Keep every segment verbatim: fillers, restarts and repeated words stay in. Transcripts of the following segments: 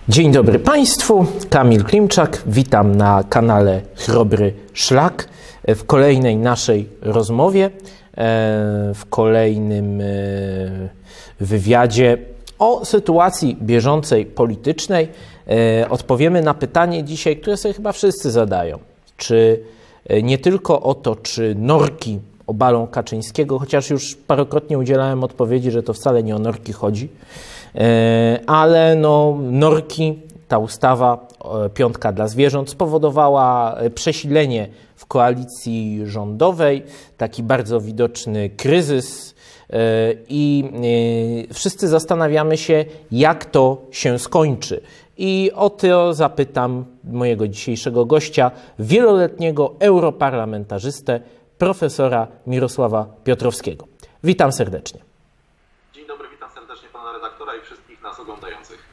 Dzień dobry Państwu, Kamil Klimczak, witam na kanale Chrobry Szlak w kolejnej naszej rozmowie, w kolejnym wywiadzie o sytuacji bieżącej politycznej. Odpowiemy na pytanie dzisiaj, które sobie chyba wszyscy zadają. Czy nie tylko o to, czy norki obalą Kaczyńskiego, chociaż już parokrotnie udzielałem odpowiedzi, że to wcale nie o norki chodzi, ale no, norki, ta ustawa piątka dla zwierząt spowodowała przesilenie w koalicji rządowej, taki bardzo widoczny kryzys i wszyscy zastanawiamy się, jak to się skończy. I o to zapytam mojego dzisiejszego gościa, wieloletniego europarlamentarzystę, profesora Mirosława Piotrowskiego. Witam serdecznie. Dzień dobry, witam serdecznie pana redaktora i wszystkich nas oglądających.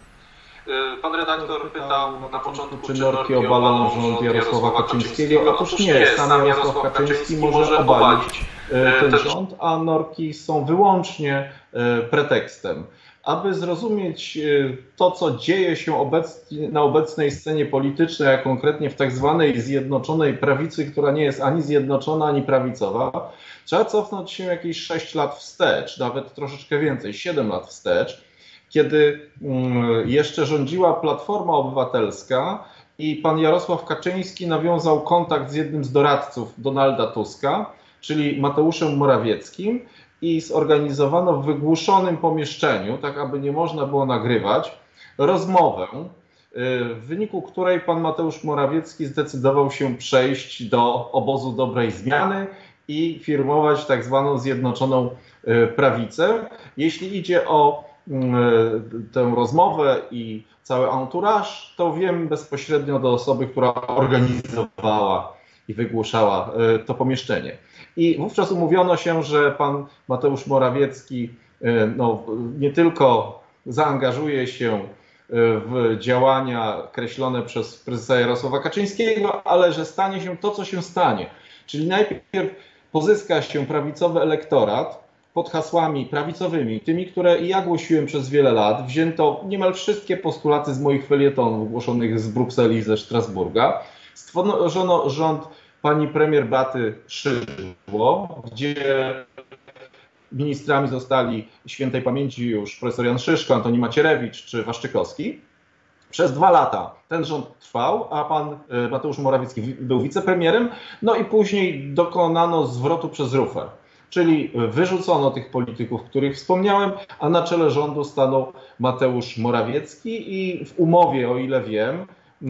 Pan redaktor pytał na początku, czy norki obalą rząd Jarosława Kaczyńskiego. Otóż nie, sam Jarosław Kaczyński może obalić ten rząd, a norki są wyłącznie pretekstem. Aby zrozumieć to, co dzieje się obecnie, na obecnej scenie politycznej, a konkretnie w tak zwanej zjednoczonej prawicy, która nie jest ani zjednoczona, ani prawicowa, trzeba cofnąć się jakieś sześć lat wstecz, nawet troszeczkę więcej, siedem lat wstecz, kiedy jeszcze rządziła Platforma Obywatelska i pan Jarosław Kaczyński nawiązał kontakt z jednym z doradców Donalda Tuska, czyli Mateuszem Morawieckim, i zorganizowano w wygłuszonym pomieszczeniu, tak aby nie można było nagrywać, rozmowę, w wyniku której pan Mateusz Morawiecki zdecydował się przejść do obozu dobrej zmiany i firmować tak zwaną zjednoczoną prawicę. Jeśli idzie o tę rozmowę i cały entourage, to wiem bezpośrednio do osoby, która organizowała i wygłuszała to pomieszczenie. I wówczas umówiono się, że pan Mateusz Morawiecki no, nie tylko zaangażuje się w działania kreślone przez prezesa Jarosława Kaczyńskiego, ale że stanie się to, co się stanie. Czyli najpierw pozyska się prawicowy elektorat pod hasłami prawicowymi, tymi, które i ja głosiłem przez wiele lat. Wzięto niemal wszystkie postulaty z moich felietonów głoszonych z Brukseli i ze Strasburga. Stworzono rząd pani premier Beaty Szydło, gdzie ministrami zostali świętej pamięci już profesor Jan Szyszko, Antoni Macierewicz czy Waszczykowski. Przez dwa lata ten rząd trwał, a pan Mateusz Morawiecki był wicepremierem, no i później dokonano zwrotu przez rufę. Czyli wyrzucono tych polityków, których wspomniałem, a na czele rządu stanął Mateusz Morawiecki i w umowie, o ile wiem,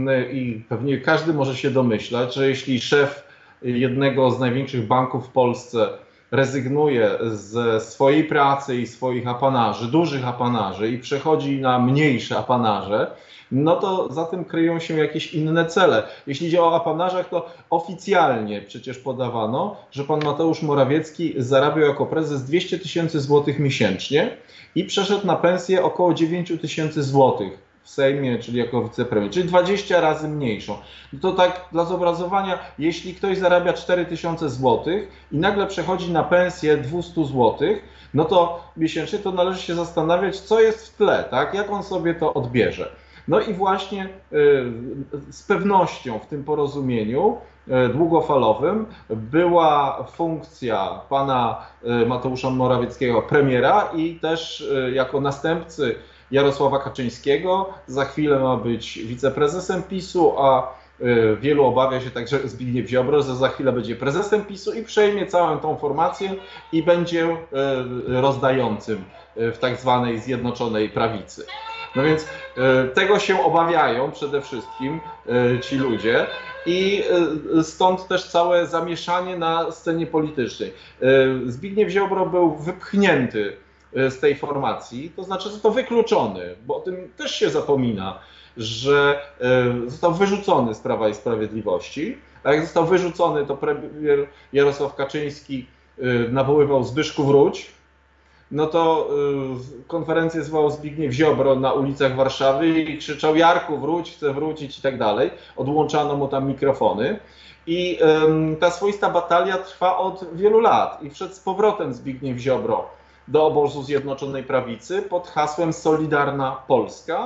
i pewnie każdy może się domyślać, że jeśli szef jednego z największych banków w Polsce rezygnuje ze swojej pracy i swoich apanarzy, dużych apanarzy i przechodzi na mniejsze apanaże, no to za tym kryją się jakieś inne cele. Jeśli idzie o apanarzach, to oficjalnie przecież podawano, że pan Mateusz Morawiecki zarabiał jako prezes dwieście tysięcy złotych miesięcznie i przeszedł na pensję około dziewięć tysięcy złotych w Sejmie, czyli jako wicepremier, czyli dwadzieścia razy mniejszą. No to tak dla zobrazowania, jeśli ktoś zarabia cztery tysiące złotych i nagle przechodzi na pensję dwieście złotych, no to miesięcznie to należy się zastanawiać, co jest w tle, tak? Jak on sobie to odbierze. No i właśnie y, z pewnością w tym porozumieniu y, długofalowym była funkcja pana y, Mateusza Morawieckiego premiera i też y, jako następcy Jarosława Kaczyńskiego. Za chwilę ma być wiceprezesem PiSu, a y, wielu obawia się także Zbigniew Ziobro, że za chwilę będzie prezesem PiSu i przejmie całą tą formację i będzie y, rozdającym y, w tak zwanej zjednoczonej prawicy. No więc y, tego się obawiają przede wszystkim y, ci ludzie i y, stąd też całe zamieszanie na scenie politycznej. Y, Zbigniew Ziobro był wypchnięty z tej formacji, to znaczy został wykluczony, bo o tym też się zapomina, że został wyrzucony z Prawa i Sprawiedliwości, a jak został wyrzucony, to premier Jarosław Kaczyński nawoływał Zbyszku wróć, no to konferencję zwołał Zbigniew Ziobro na ulicach Warszawy i krzyczał: Jarku wróć, chcę wrócić i tak dalej. Odłączano mu tam mikrofony. I ta swoista batalia trwa od wielu lat i wszedł z powrotem Zbigniew Ziobro do obozu Zjednoczonej Prawicy pod hasłem Solidarna Polska,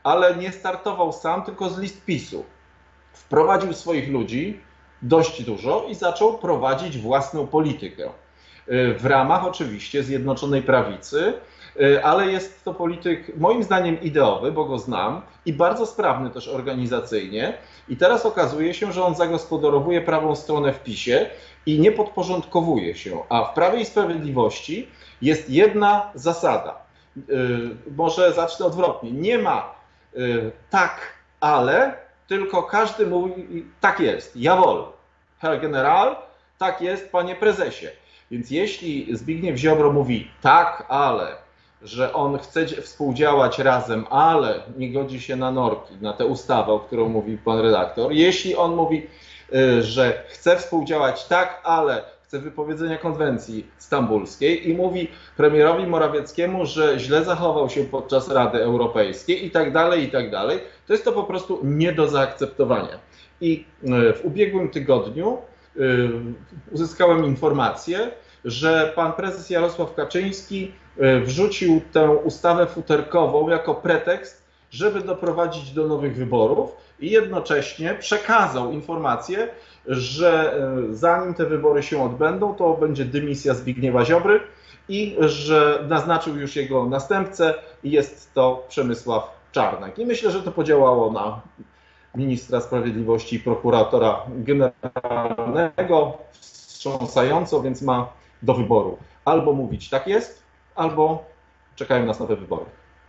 ale nie startował sam, tylko z list PiSu. Wprowadził swoich ludzi, dość dużo, i zaczął prowadzić własną politykę. W ramach oczywiście Zjednoczonej Prawicy, ale jest to polityk moim zdaniem ideowy, bo go znam, i bardzo sprawny też organizacyjnie. I teraz okazuje się, że on zagospodarowuje prawą stronę w PiSie i nie podporządkowuje się. A w Prawie i Sprawiedliwości jest jedna zasada. Może zacznę odwrotnie. Nie ma tak, ale, tylko każdy mówi tak jest. Jawohl, Herr General, tak jest, panie prezesie. Więc jeśli Zbigniew Ziobro mówi tak, ale, że on chce współdziałać razem, ale nie godzi się na norki, na tę ustawę, o którą mówi pan redaktor, jeśli on mówi, że chce współdziałać tak, ale chce wypowiedzenia konwencji stambulskiej i mówi premierowi Morawieckiemu, że źle zachował się podczas Rady Europejskiej i tak dalej, i tak dalej, to jest to po prostu nie do zaakceptowania. I w ubiegłym tygodniu uzyskałem informację, że pan prezes Jarosław Kaczyński wrzucił tę ustawę futerkową jako pretekst, żeby doprowadzić do nowych wyborów, i jednocześnie przekazał informację, że zanim te wybory się odbędą, to będzie dymisja Zbigniewa Ziobry i że naznaczył już jego następcę i jest to Przemysław Czarnek. I myślę, że to podziałało na ministra sprawiedliwości i prokuratora generalnego wstrząsająco, więc ma do wyboru albo mówić tak jest, albo czekają nas nowe wybory.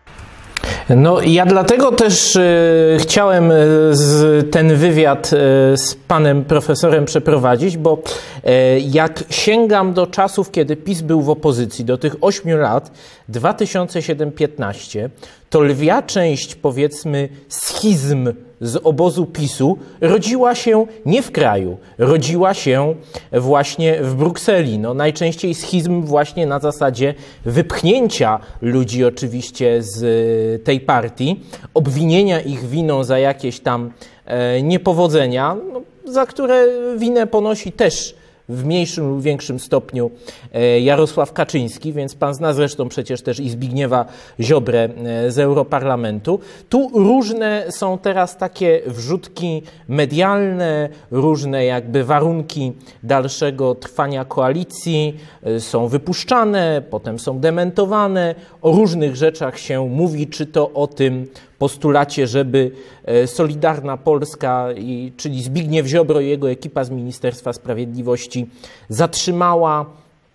No ja dlatego też y, chciałem z, ten wywiad y, z panem profesorem przeprowadzić, bo y, jak sięgam do czasów, kiedy PiS był w opozycji, do tych ośmiu lat, dwa tysiące siedem do piętnastu, to lwia część, powiedzmy, schizm z obozu PiSu rodziła się nie w kraju, rodziła się właśnie w Brukseli. No, najczęściej schizm właśnie na zasadzie wypchnięcia ludzi oczywiście z tej partii, obwinienia ich winą za jakieś tam e, niepowodzenia, no, za które winę ponosi też w mniejszym lub większym stopniu Jarosław Kaczyński, więc pan zna zresztą przecież też i Zbigniewa Ziobrę z Europarlamentu. Tu różne są teraz takie wrzutki medialne, różne jakby warunki dalszego trwania koalicji są wypuszczane, potem są dementowane. O różnych rzeczach się mówi, czy to o tym postulacie, żeby Solidarna Polska, czyli Zbigniew Ziobro i jego ekipa z Ministerstwa Sprawiedliwości zatrzymała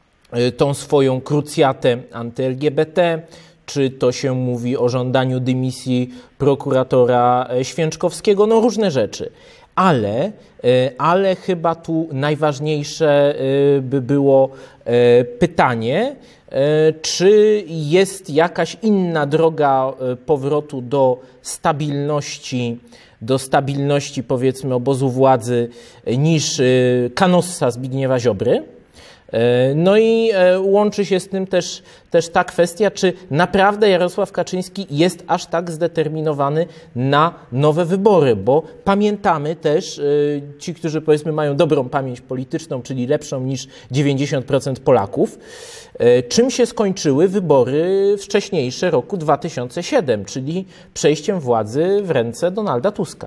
tą swoją krucjatę anty-L G B T, czy to się mówi o żądaniu dymisji prokuratora Święczkowskiego, no różne rzeczy. Ale, ale chyba tu najważniejsze by było pytanie, czy jest jakaś inna droga powrotu do stabilności, do stabilności powiedzmy obozu władzy niż kanossa Zbigniewa Ziobry? No i łączy się z tym też, też ta kwestia, czy naprawdę Jarosław Kaczyński jest aż tak zdeterminowany na nowe wybory, bo pamiętamy też, ci, którzy powiedzmy mają dobrą pamięć polityczną, czyli lepszą niż dziewięćdziesiąt procent Polaków, czym się skończyły wybory wcześniejsze roku dwa tysiące siódmego, czyli przejściem władzy w ręce Donalda Tuska.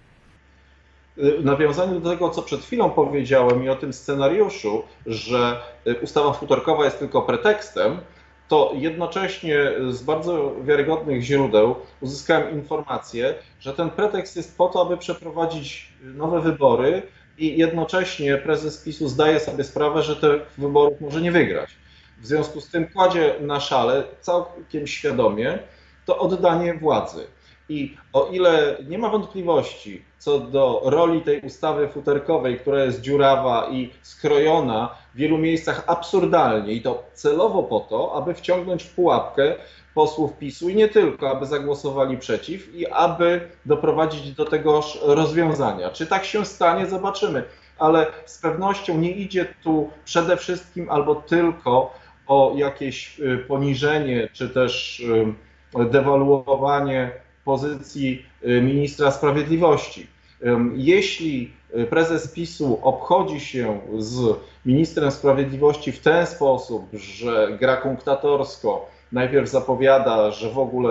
W nawiązaniu do tego, co przed chwilą powiedziałem i o tym scenariuszu, że ustawa futerkowa jest tylko pretekstem, to jednocześnie z bardzo wiarygodnych źródeł uzyskałem informację, że ten pretekst jest po to, aby przeprowadzić nowe wybory i jednocześnie prezes PiSu zdaje sobie sprawę, że tych wyborów może nie wygrać. W związku z tym kładzie na szale całkiem świadomie to oddanie władzy. I o ile nie ma wątpliwości co do roli tej ustawy futerkowej, która jest dziurawa i skrojona w wielu miejscach absurdalnie i to celowo po to, aby wciągnąć w pułapkę posłów PiSu i nie tylko, aby zagłosowali przeciw i aby doprowadzić do tegoż rozwiązania. Czy tak się stanie, zobaczymy. Ale z pewnością nie idzie tu przede wszystkim albo tylko o jakieś poniżenie czy też dewaluowanie pozycji ministra sprawiedliwości. Jeśli prezes PiSu obchodzi się z ministrem sprawiedliwości w ten sposób, że gra kunktatorsko, najpierw zapowiada, że w ogóle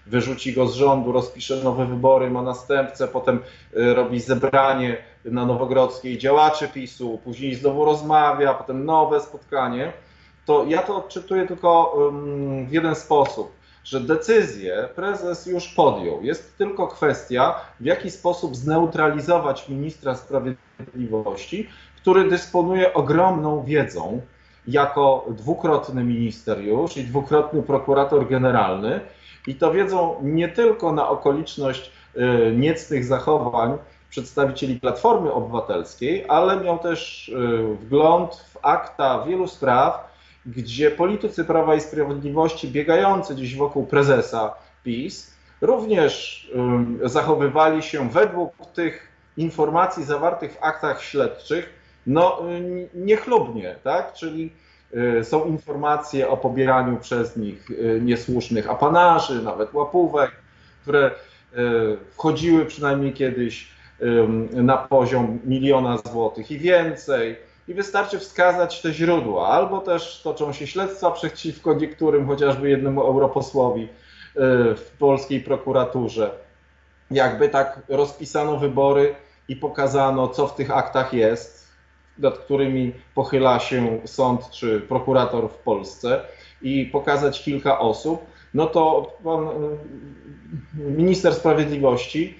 wyrzuci go z rządu, rozpisze nowe wybory, ma następcę, potem robi zebranie na Nowogrodzkiej działaczy PiSu, później znowu rozmawia, potem nowe spotkanie, to ja to odczytuję tylko w jeden sposób, że decyzję prezes już podjął. Jest tylko kwestia, w jaki sposób zneutralizować ministra sprawiedliwości, który dysponuje ogromną wiedzą jako dwukrotny minister już i dwukrotny prokurator generalny, i to wiedzą nie tylko na okoliczność niecnych zachowań przedstawicieli Platformy Obywatelskiej, ale miał też wgląd w akta wielu spraw, gdzie politycy Prawa i Sprawiedliwości biegający gdzieś wokół prezesa PiS również zachowywali się według tych informacji zawartych w aktach śledczych no niechlubnie, tak? Czyli są informacje o pobieraniu przez nich niesłusznych apanarzy, nawet łapówek, które wchodziły przynajmniej kiedyś na poziom miliona złotych i więcej. I wystarczy wskazać te źródła, albo też toczą się śledztwa przeciwko niektórym, chociażby jednemu europosłowi w polskiej prokuraturze. Jakby tak rozpisano wybory i pokazano, co w tych aktach jest, nad którymi pochyla się sąd czy prokurator w Polsce, i pokazać kilka osób, no to pan minister sprawiedliwości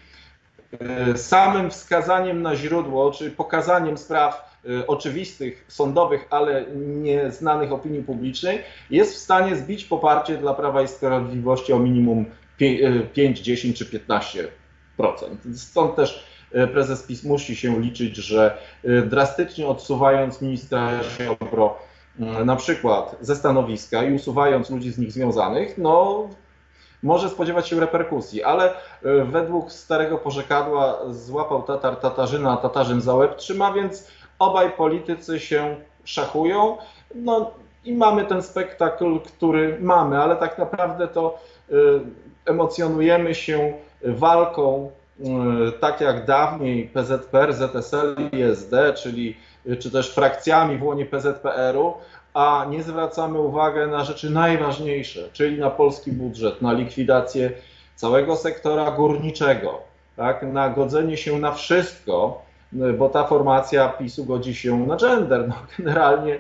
samym wskazaniem na źródło, czy pokazaniem spraw oczywistych, sądowych, ale nieznanych opinii publicznej, jest w stanie zbić poparcie dla Prawa i Sprawiedliwości o minimum pięć, dziesięć czy piętnaście procent. Stąd też prezes PiS musi się liczyć, że drastycznie odsuwając ministra Ziobro na przykład ze stanowiska i usuwając ludzi z nich związanych, no może spodziewać się reperkusji, ale według starego porzekadła złapał Tatar Tatarzyna, a Tatarzyn za łeb trzyma, więc obaj politycy się szachują, no i mamy ten spektakl, który mamy, ale tak naprawdę to emocjonujemy się walką, tak jak dawniej P Z P R, Z S L i S D, czyli czy też frakcjami w łonie P Z P R u, a nie zwracamy uwagi na rzeczy najważniejsze, czyli na polski budżet, na likwidację całego sektora górniczego, tak, na godzenie się na wszystko, bo ta formacja PiSu godzi się na gender. No, generalnie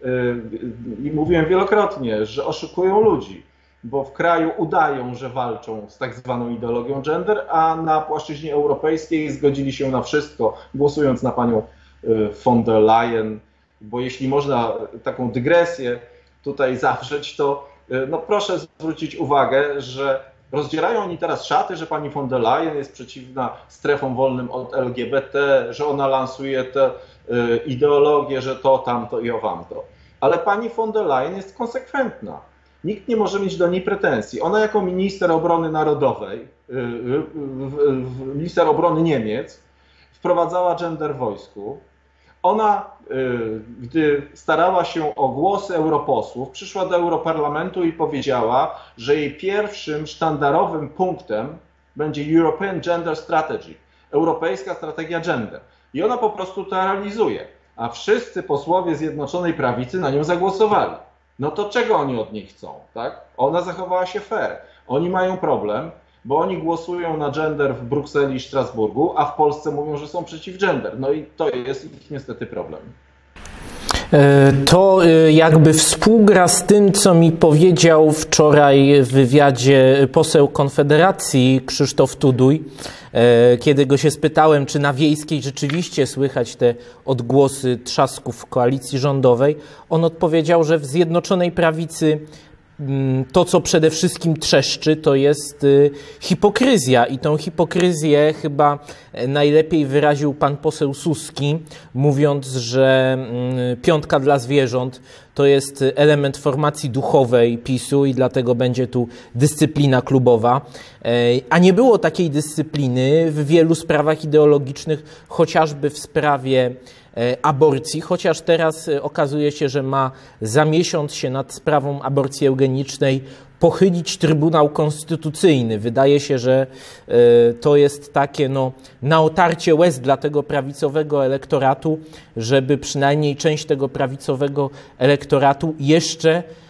i yy, mówiłem wielokrotnie, że oszukują ludzi, bo w kraju udają, że walczą z tak zwaną ideologią gender, a na płaszczyźnie europejskiej zgodzili się na wszystko, głosując na panią von der Leyen. Bo jeśli można taką dygresję tutaj zawrzeć, to no proszę zwrócić uwagę, że rozdzierają oni teraz szaty, że pani von der Leyen jest przeciwna strefom wolnym od L G B T, że ona lansuje tę ideologię, że to, tamto i owamto. Ale pani von der Leyen jest konsekwentna. Nikt nie może mieć do niej pretensji. Ona jako minister obrony narodowej, minister obrony Niemiec, wprowadzała gender w wojsku. Ona, gdy starała się o głosy europosłów, przyszła do Europarlamentu i powiedziała, że jej pierwszym sztandarowym punktem będzie European Gender Strategy, europejska strategia gender. I ona po prostu to realizuje, a wszyscy posłowie Zjednoczonej Prawicy na nią zagłosowali. No to czego oni od niej chcą, tak? Ona zachowała się fair. Oni mają problem, bo oni głosują na gender w Brukseli i Strasburgu, a w Polsce mówią, że są przeciw gender. No i to jest ich niestety problem. To jakby współgra z tym, co mi powiedział wczoraj w wywiadzie poseł Konfederacji Krzysztof Tuduj, kiedy go się spytałem, czy na Wiejskiej rzeczywiście słychać te odgłosy trzasków w koalicji rządowej. On odpowiedział, że w Zjednoczonej Prawicy to, co przede wszystkim trzeszczy, to jest hipokryzja i tą hipokryzję chyba najlepiej wyraził pan poseł Suski, mówiąc, że piątka dla zwierząt to jest element formacji duchowej PiSu i dlatego będzie tu dyscyplina klubowa. A nie było takiej dyscypliny w wielu sprawach ideologicznych, chociażby w sprawie aborcji, chociaż teraz okazuje się, że ma za miesiąc się nad sprawą aborcji eugenicznej pochylić Trybunał Konstytucyjny. Wydaje się, że to jest takie no, na otarcie łez dla tego prawicowego elektoratu, żeby przynajmniej część tego prawicowego elektoratu jeszcze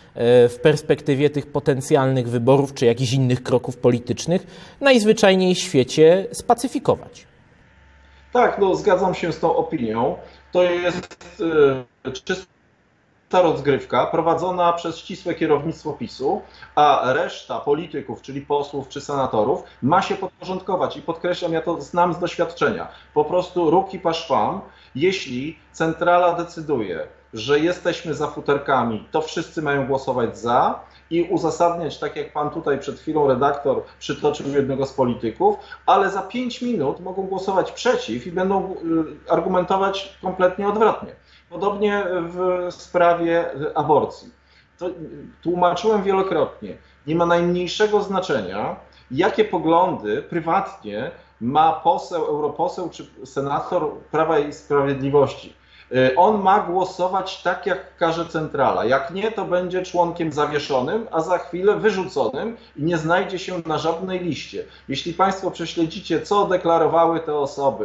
w perspektywie tych potencjalnych wyborów czy jakichś innych kroków politycznych najzwyczajniej w świecie spacyfikować. Tak, no zgadzam się z tą opinią. To jest y, czysta rozgrywka prowadzona przez ścisłe kierownictwo PiSu, a reszta polityków, czyli posłów czy senatorów, ma się podporządkować. I podkreślam, ja to znam z doświadczenia. Po prostu ruki paszwam, jeśli centrala decyduje, że jesteśmy za futerkami, to wszyscy mają głosować za i uzasadniać, tak jak pan tutaj przed chwilą redaktor przytoczył jednego z polityków, ale za pięć minut mogą głosować przeciw i będą argumentować kompletnie odwrotnie. Podobnie w sprawie aborcji. To tłumaczyłem wielokrotnie. Nie ma najmniejszego znaczenia, jakie poglądy prywatnie ma poseł, europoseł czy senator Prawa i Sprawiedliwości. On ma głosować tak, jak każe centrala. Jak nie, to będzie członkiem zawieszonym, a za chwilę wyrzuconym i nie znajdzie się na żadnej liście. Jeśli państwo prześledzicie, co deklarowały te osoby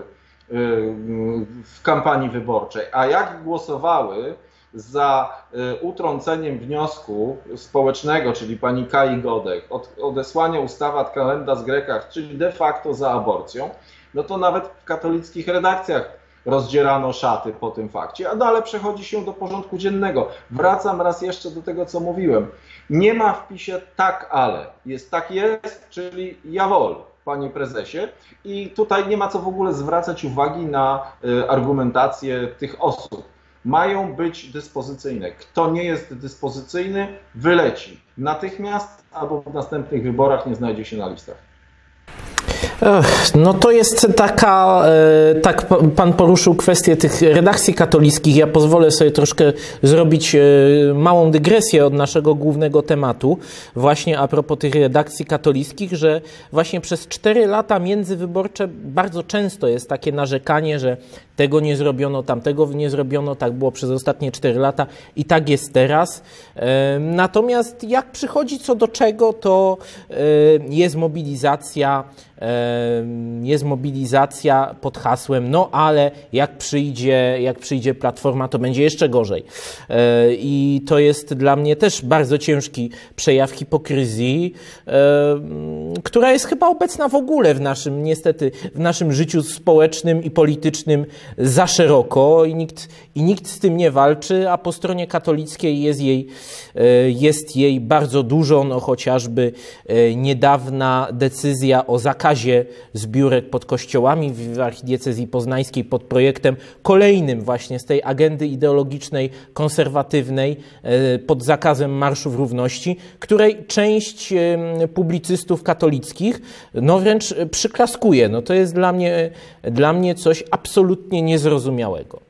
w kampanii wyborczej, a jak głosowały za utrąceniem wniosku społecznego, czyli pani Kai Godek, od odesłania ustawy ad calendas Grecas, czyli de facto za aborcją, no to nawet w katolickich redakcjach rozdzierano szaty po tym fakcie, a dalej przechodzi się do porządku dziennego. Wracam raz jeszcze do tego, co mówiłem. Nie ma w PiSie tak, ale. Jest tak jest, czyli jawol, panie prezesie. I tutaj nie ma co w ogóle zwracać uwagi na y, argumentację tych osób. Mają być dyspozycyjne. Kto nie jest dyspozycyjny, wyleci natychmiast albo w następnych wyborach nie znajdzie się na listach. Ech, no to jest taka, e, tak pan poruszył kwestię tych redakcji katolickich. Ja pozwolę sobie troszkę zrobić e, małą dygresję od naszego głównego tematu, właśnie a propos tych redakcji katolickich, że właśnie przez cztery lata międzywyborcze bardzo często jest takie narzekanie, że tego nie zrobiono, tamtego nie zrobiono, tak było przez ostatnie cztery lata i tak jest teraz. E, natomiast jak przychodzi co do czego, to e, jest mobilizacja, jest mobilizacja pod hasłem, no ale jak przyjdzie, jak przyjdzie Platforma, to będzie jeszcze gorzej. I to jest dla mnie też bardzo ciężki przejaw hipokryzji, która jest chyba obecna w ogóle w naszym, niestety, w naszym życiu społecznym i politycznym za szeroko i nikt, i nikt z tym nie walczy, a po stronie katolickiej jest jej, jest jej bardzo dużo, no chociażby niedawna decyzja o zakazie zbiórek pod kościołami w archidiecezji poznańskiej pod projektem kolejnym właśnie z tej agendy ideologicznej, konserwatywnej, pod zakazem marszów równości, której część publicystów katolickich no wręcz przyklaskuje. No to jest dla mnie, dla mnie coś absolutnie niezrozumiałego.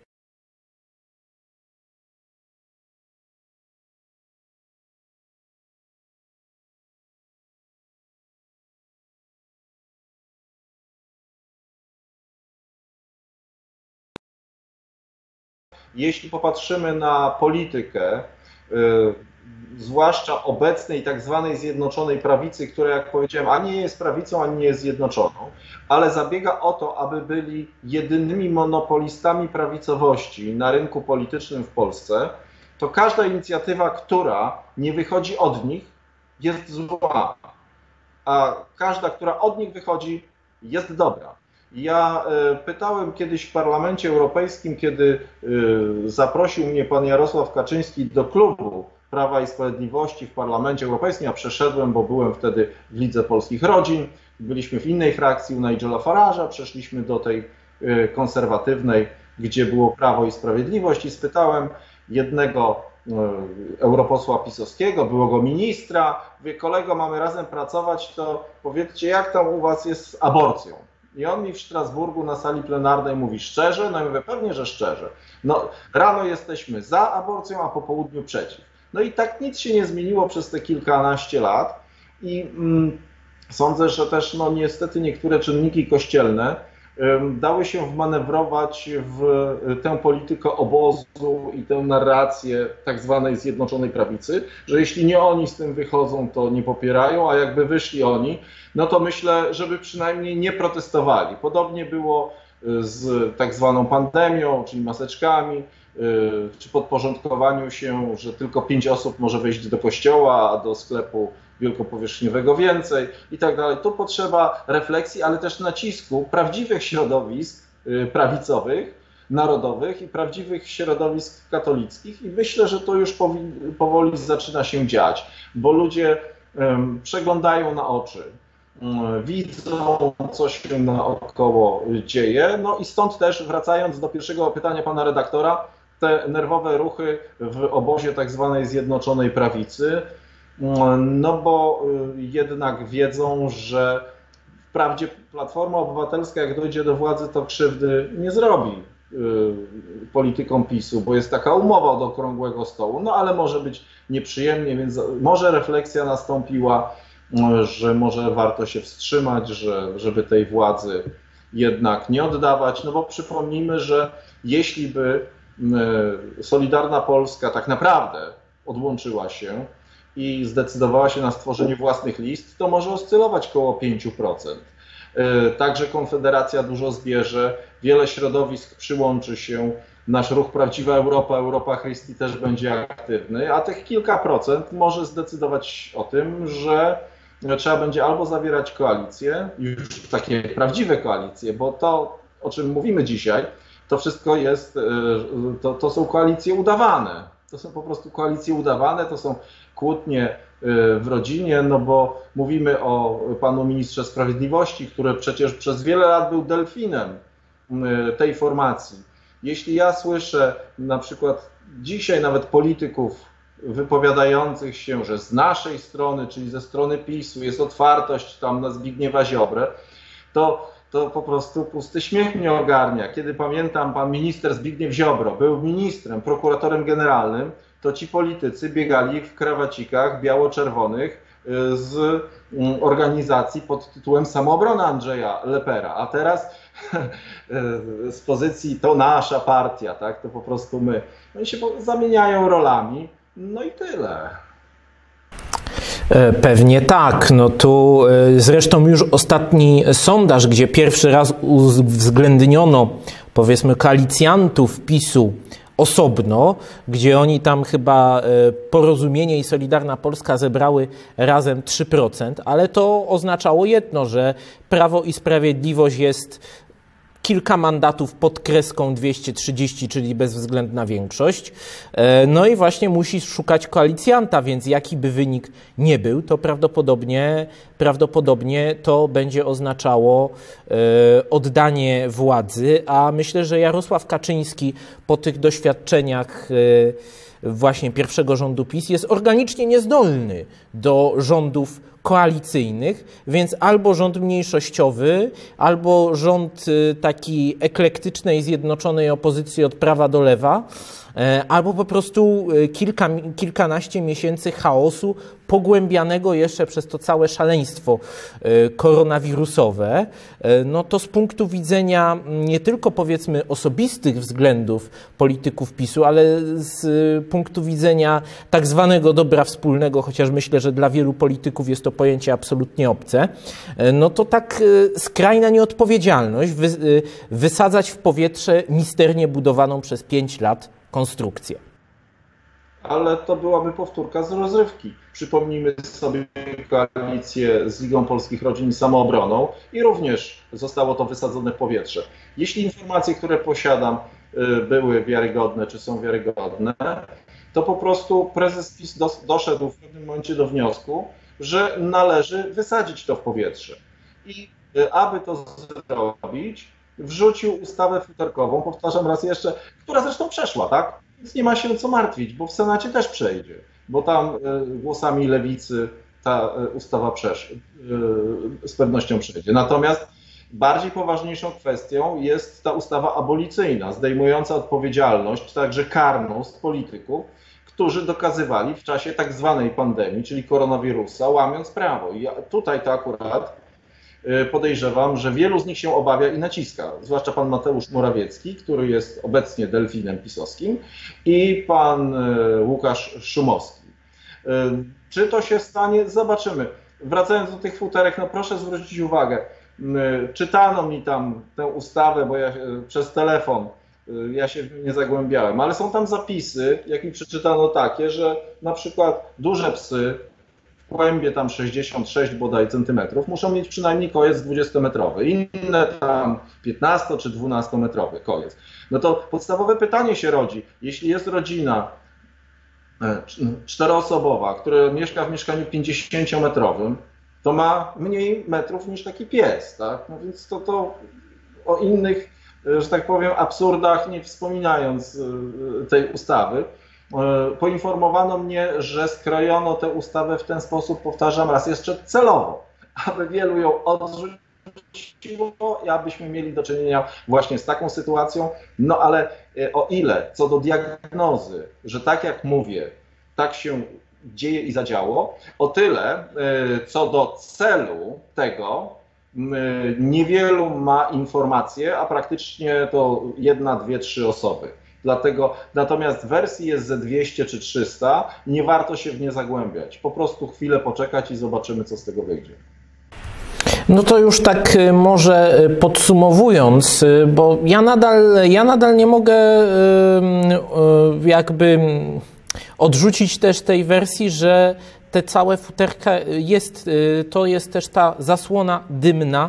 Jeśli popatrzymy na politykę, zwłaszcza obecnej tak zwanej Zjednoczonej Prawicy, która, jak powiedziałem, ani nie jest prawicą, ani nie jest zjednoczoną, ale zabiega o to, aby byli jedynymi monopolistami prawicowości na rynku politycznym w Polsce, to każda inicjatywa, która nie wychodzi od nich, jest zła, a każda, która od nich wychodzi, jest dobra. Ja pytałem kiedyś w Parlamencie Europejskim, kiedy zaprosił mnie pan Jarosław Kaczyński do klubu Prawa i Sprawiedliwości w Parlamencie Europejskim. Ja przeszedłem, bo byłem wtedy w Lidze Polskich Rodzin. Byliśmy w innej frakcji u Nigela Farage'a, przeszliśmy do tej konserwatywnej, gdzie było Prawo i Sprawiedliwość i spytałem jednego europosła pisowskiego, byłego ministra, mówię, kolego, mamy razem pracować, to powiedzcie, jak tam u was jest z aborcją? I on mi w Strasburgu na sali plenarnej mówi szczerze, no i mówię, pewnie, że szczerze. No, rano jesteśmy za aborcją, a po południu przeciw. No i tak nic się nie zmieniło przez te kilkanaście lat i mm, sądzę, że też no niestety niektóre czynniki kościelne ym, dały się wmanewrować w tę politykę obozu i tę narrację tak zwanej Zjednoczonej Prawicy, że jeśli nie oni z tym wychodzą, to nie popierają, a jakby wyszli oni, no to myślę, żeby przynajmniej nie protestowali. Podobnie było z tak zwaną pandemią, czyli maseczkami, czy podporządkowaniu się, że tylko pięć osób może wejść do kościoła, a do sklepu wielkopowierzchniowego więcej i tak dalej. Tu potrzeba refleksji, ale też nacisku prawdziwych środowisk prawicowych, narodowych i prawdziwych środowisk katolickich i myślę, że to już powoli zaczyna się dziać, bo ludzie um, przeglądają na oczy, um, widzą, co się naokoło dzieje, no i stąd też, wracając do pierwszego pytania pana redaktora, te nerwowe ruchy w obozie tak zwanej Zjednoczonej Prawicy, no bo jednak wiedzą, że wprawdzie Platforma Obywatelska, jak dojdzie do władzy, to krzywdy nie zrobi politykom PiSu, bo jest taka umowa od okrągłego stołu, no ale może być nieprzyjemnie, więc może refleksja nastąpiła, że może warto się wstrzymać, że, żeby tej władzy jednak nie oddawać, no bo przypomnijmy, że jeśli by Solidarna Polska tak naprawdę odłączyła się i zdecydowała się na stworzenie własnych list, to może oscylować koło pięć procent. Także Konfederacja dużo zbierze, wiele środowisk przyłączy się, nasz ruch Prawdziwa Europa, Europa Christi też będzie aktywny, a tych kilka procent może zdecydować o tym, że trzeba będzie albo zawierać koalicje, już takie prawdziwe koalicje, bo to, o czym mówimy dzisiaj, to wszystko jest, to, to są koalicje udawane. To są po prostu koalicje udawane, to są kłótnie w rodzinie, no bo mówimy o panu ministrze sprawiedliwości, który przecież przez wiele lat był delfinem tej formacji. Jeśli ja słyszę na przykład dzisiaj nawet polityków wypowiadających się, że z naszej strony, czyli ze strony PiSu jest otwartość tam na Zbigniewa Ziobrę, to to po prostu pusty śmiech mnie ogarnia. Kiedy pamiętam, pan minister Zbigniew Ziobro był ministrem, prokuratorem generalnym, to ci politycy biegali w krawacikach biało-czerwonych z organizacji pod tytułem Samoobrona Andrzeja Lepera, a teraz z pozycji to nasza partia, tak, to po prostu my. Oni się zamieniają rolami, no i tyle. Pewnie tak. No tu zresztą już ostatni sondaż, gdzie pierwszy raz uwzględniono, powiedzmy, koalicjantów PiSu osobno, gdzie oni tam chyba Porozumienie i Solidarna Polska zebrały razem trzy procent, ale to oznaczało jedno, że Prawo i Sprawiedliwość jest kilka mandatów pod kreską dwieście trzydzieści, czyli bezwzględna większość. No i właśnie musi szukać koalicjanta, więc jaki by wynik nie był, to prawdopodobnie, prawdopodobnie to będzie oznaczało oddanie władzy, a myślę, że Jarosław Kaczyński po tych doświadczeniach właśnie pierwszego rządu PiS jest organicznie niezdolny do rządów koalicyjnych, więc albo rząd mniejszościowy, albo rząd taki eklektycznej, zjednoczonej opozycji od prawa do lewa, albo po prostu kilka, kilkanaście miesięcy chaosu pogłębianego jeszcze przez to całe szaleństwo koronawirusowe, no to z punktu widzenia nie tylko, powiedzmy, osobistych względów polityków PiSu, ale z punktu widzenia tak zwanego dobra wspólnego, chociaż myślę, że dla wielu polityków jest to pojęcie absolutnie obce, no to tak skrajna nieodpowiedzialność wy, wysadzać w powietrze misternie budowaną przez pięć lat konstrukcję. Ale to byłaby powtórka z rozrywki. Przypomnijmy sobie koalicję z Ligą Polskich Rodzin i Samoobroną i również zostało to wysadzone w powietrze. Jeśli informacje, które posiadam, były wiarygodne, czy są wiarygodne, to po prostu prezes PiS doszedł w pewnym momencie do wniosku, że należy wysadzić to w powietrze. I aby to zrobić, wrzucił ustawę futerkową, powtarzam raz jeszcze, która zresztą przeszła, tak? Więc nie ma się co martwić, bo w Senacie też przejdzie, bo tam głosami lewicy ta ustawa przesz, z pewnością przejdzie. Natomiast bardziej poważniejszą kwestią jest ta ustawa abolicyjna, zdejmująca odpowiedzialność, także karną z polityków, którzy dokazywali w czasie tak zwanej pandemii, czyli koronawirusa, łamiąc prawo. I tutaj to akurat podejrzewam, że wielu z nich się obawia i naciska, zwłaszcza pan Mateusz Morawiecki, który jest obecnie delfinem pisowskim, i pan Łukasz Szumowski. Czy to się stanie? Zobaczymy. Wracając do tych futerek, no proszę zwrócić uwagę, Czytano mi tam tę ustawę, bo ja przez telefon, ja się nie zagłębiałem, ale są tam zapisy, jak mi przeczytano takie, że na przykład duże psy w kłębie tam sześćdziesiąt sześć bodaj centymetrów muszą mieć przynajmniej kojec dwudziestometrowy, inne tam piętnasto czy dwunastometrowy kojec. No to podstawowe pytanie się rodzi, jeśli jest rodzina czteroosobowa, która mieszka w mieszkaniu pięćdziesięciometrowym, to ma mniej metrów niż taki pies, tak? No więc to, to o innych, że tak powiem, absurdach nie wspominając tej ustawy, poinformowano mnie, że skrojono tę ustawę w ten sposób, powtarzam raz jeszcze, celowo, aby wielu ją odrzuciło i abyśmy mieli do czynienia właśnie z taką sytuacją. No ale o ile co do diagnozy, że tak jak mówię, tak się dzieje i zadziało, o tyle co do celu tego, niewielu ma informacje, a praktycznie to jedna, dwie, trzy osoby. Dlatego, natomiast wersji jest ze dwieście czy trzysta, nie warto się w nie zagłębiać. Po prostu chwilę poczekać i zobaczymy, co z tego wyjdzie. No to już tak może podsumowując, bo ja nadal, ja nadal nie mogę jakby odrzucić też tej wersji, że te całe futerka jest, to jest też ta zasłona dymna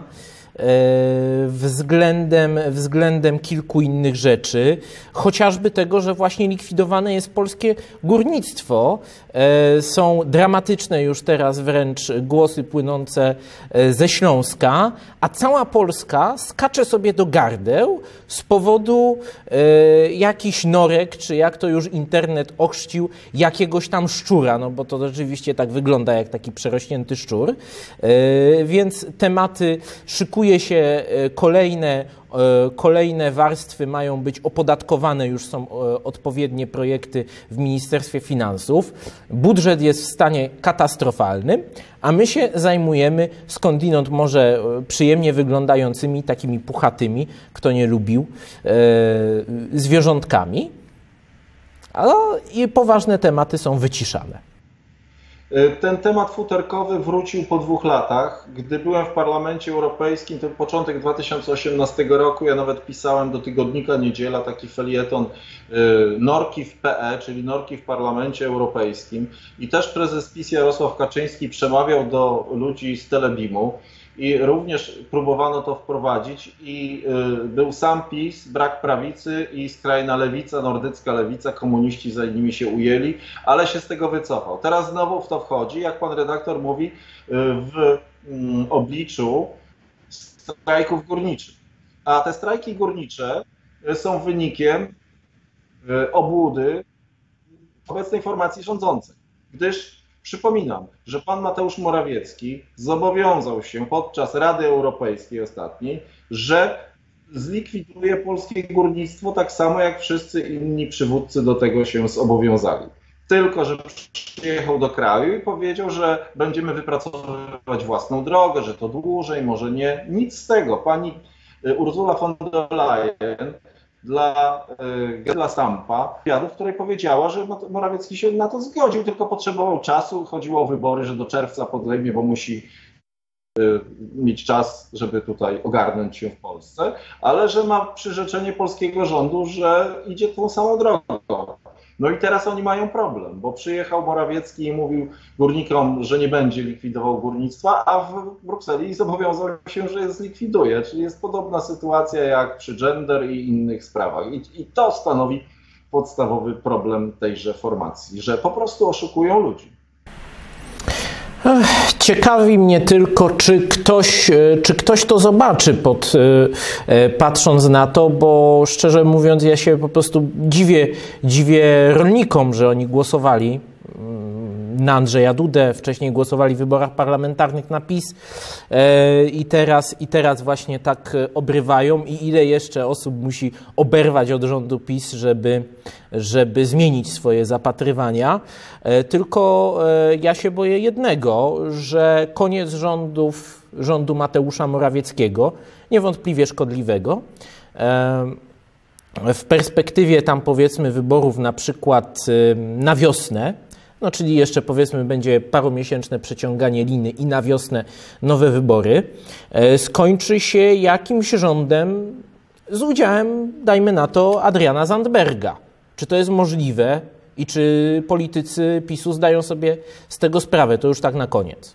względem, względem kilku innych rzeczy, chociażby tego, że właśnie likwidowane jest polskie górnictwo. Są dramatyczne już teraz wręcz głosy płynące ze Śląska, a cała Polska skacze sobie do gardeł z powodu jakichś norek, czy jak to już internet ochrzcił, jakiegoś tam szczura, no bo to rzeczywiście tak wygląda jak taki przerośnięty szczur. Więc tematy szykuje się kolejne, kolejne warstwy, mają być opodatkowane, już są odpowiednie projekty w Ministerstwie Finansów. Budżet jest w stanie katastrofalnym, a my się zajmujemy skądinąd może przyjemnie wyglądającymi, takimi puchatymi, kto nie lubił, zwierzątkami, ale i poważne tematy są wyciszane. Ten temat futerkowy wrócił po dwóch latach. Gdy byłem w Parlamencie Europejskim, to początek dwa tysiące osiemnastego roku, ja nawet pisałem do tygodnika Niedziela taki felieton Norki w P E, czyli Norki w Parlamencie Europejskim. I też prezes PiS Jarosław Kaczyński przemawiał do ludzi z Telebimu. I również próbowano to wprowadzić i był sam PiS, brak prawicy i skrajna lewica, nordycka lewica, komuniści za nimi się ujęli, ale się z tego wycofał. Teraz znowu w to wchodzi, jak pan redaktor mówi, w obliczu strajków górniczych. A te strajki górnicze są wynikiem obłudy obecnej formacji rządzącej, gdyż przypominam, że pan Mateusz Morawiecki zobowiązał się podczas Rady Europejskiej ostatniej, że zlikwiduje polskie górnictwo tak samo jak wszyscy inni przywódcy do tego się zobowiązali. Tylko że przyjechał do kraju i powiedział, że będziemy wypracowywać własną drogę, że to dłużej, może nie. Nic z tego. Pani Ursula von der Leyen dla Gerda Stampa, w której powiedziała, że Morawiecki się na to zgodził, tylko potrzebował czasu, chodziło o wybory, że do czerwca podejmie, bo musi mieć czas, żeby tutaj ogarnąć się w Polsce, ale że ma przyrzeczenie polskiego rządu, że idzie tą samą drogą. No i teraz oni mają problem, bo przyjechał Morawiecki i mówił górnikom, że nie będzie likwidował górnictwa, a w Brukseli zobowiązał się, że je zlikwiduje. Czyli jest podobna sytuacja jak przy gender i innych sprawach. I, i to stanowi podstawowy problem tejże formacji, że po prostu oszukują ludzi. Ciekawi mnie tylko, czy ktoś, czy ktoś to zobaczy, pod, patrząc na to, bo szczerze mówiąc ja się po prostu dziwię, dziwię rolnikom, że oni głosowali na Andrzeja Dudę, wcześniej głosowali w wyborach parlamentarnych na PiS i teraz, i teraz właśnie tak obrywają i ile jeszcze osób musi oberwać od rządu PiS, żeby, żeby zmienić swoje zapatrywania. Tylko ja się boję jednego, że koniec rządów, rządu Mateusza Morawieckiego, niewątpliwie szkodliwego, w perspektywie tam powiedzmy wyborów na przykład na wiosnę, no czyli jeszcze powiedzmy będzie parumiesięczne przeciąganie liny i na wiosnę nowe wybory, skończy się jakimś rządem z udziałem, dajmy na to, Adriana Zandberga. Czy to jest możliwe i czy politycy PiSu zdają sobie z tego sprawę? To już tak na koniec.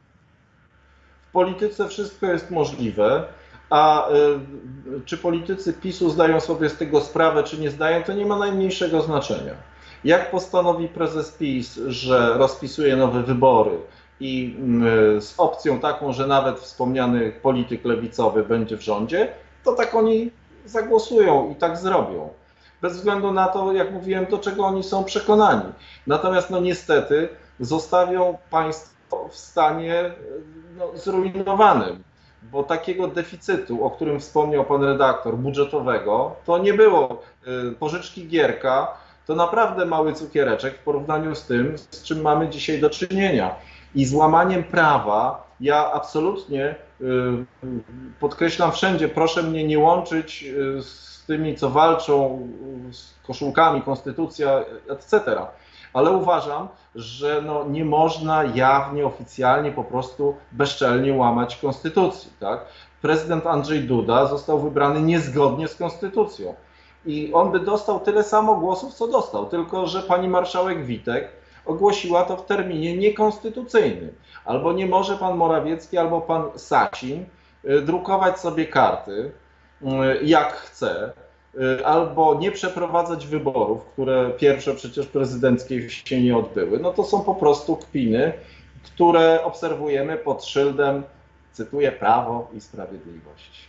W polityce wszystko jest możliwe, a y, czy politycy PiSu zdają sobie z tego sprawę, czy nie zdają, to nie ma najmniejszego znaczenia. Jak postanowi prezes PiS, że rozpisuje nowe wybory i y, z opcją taką, że nawet wspomniany polityk lewicowy będzie w rządzie, to tak oni zagłosują i tak zrobią. Bez względu na to, jak mówiłem, do czego oni są przekonani. Natomiast no niestety zostawią państwo w stanie no, zrujnowanym, bo takiego deficytu, o którym wspomniał pan redaktor, budżetowego, to nie było. Pożyczki Gierka to naprawdę mały cukiereczek w porównaniu z tym, z czym mamy dzisiaj do czynienia. I z łamaniem prawa ja absolutnie podkreślam wszędzie, proszę mnie nie łączyć z tymi, co walczą z koszulkami, konstytucja, et cetera. Ale uważam, że no nie można jawnie, oficjalnie, po prostu bezczelnie łamać konstytucji. Tak? Prezydent Andrzej Duda został wybrany niezgodnie z konstytucją i on by dostał tyle samo głosów, co dostał, tylko że pani marszałek Witek ogłosiła to w terminie niekonstytucyjnym. Albo nie może pan Morawiecki, albo pan Sasin drukować sobie karty, jak chce, albo nie przeprowadzać wyborów, które pierwsze przecież prezydenckie się nie odbyły. No to są po prostu kpiny, które obserwujemy pod szyldem, cytuję, Prawo i Sprawiedliwość.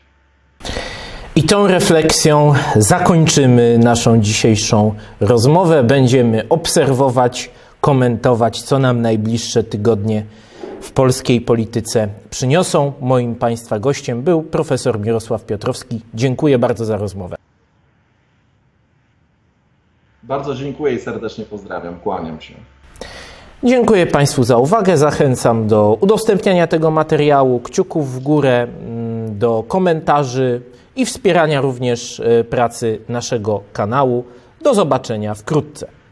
I tą refleksją zakończymy naszą dzisiejszą rozmowę. Będziemy obserwować, komentować, co nam najbliższe tygodnie w polskiej polityce przyniosą. Moim Państwa gościem był profesor Mirosław Piotrowski. Dziękuję bardzo za rozmowę. Bardzo dziękuję i serdecznie pozdrawiam. Kłaniam się. Dziękuję Państwu za uwagę. Zachęcam do udostępniania tego materiału, kciuków w górę, do komentarzy i wspierania również pracy naszego kanału. Do zobaczenia wkrótce.